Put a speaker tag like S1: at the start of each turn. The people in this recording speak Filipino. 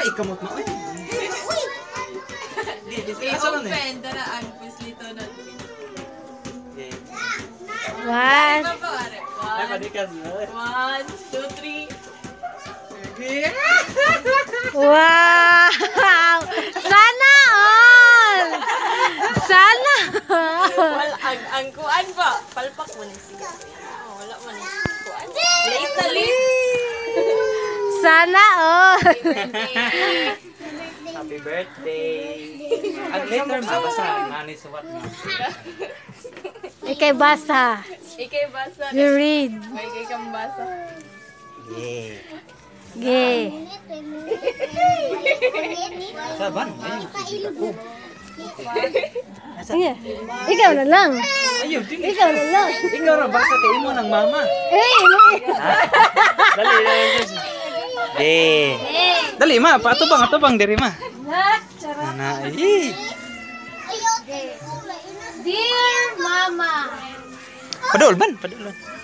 S1: ikamot mo. Uy.
S2: I-open, daraan, pislito na.
S3: One.
S1: Ay, padikas.
S2: 1, 2, 3.
S3: Wow! Sana all! Sana all!
S2: Ang kuan ba? Palpak mo na siya. Wala mo na kuan. Late na late.
S3: Sana all!
S1: Happy birthday. At later, mabasa. Mani suwat mo.
S3: Ikay basa.
S2: Ikay basa.
S3: You read.
S2: May ikay kang basa.
S1: Yeah.
S3: Gay.
S1: Saban.
S3: Sige. Ikaw na lang.
S1: Ayun, dili.
S3: Ikaw na lang.
S1: Ikaw ra basta kay imo ng mama. Dali, dali. Dali ma, atubang diri ma. Ana,
S3: Dear Mama.
S1: Padul ban.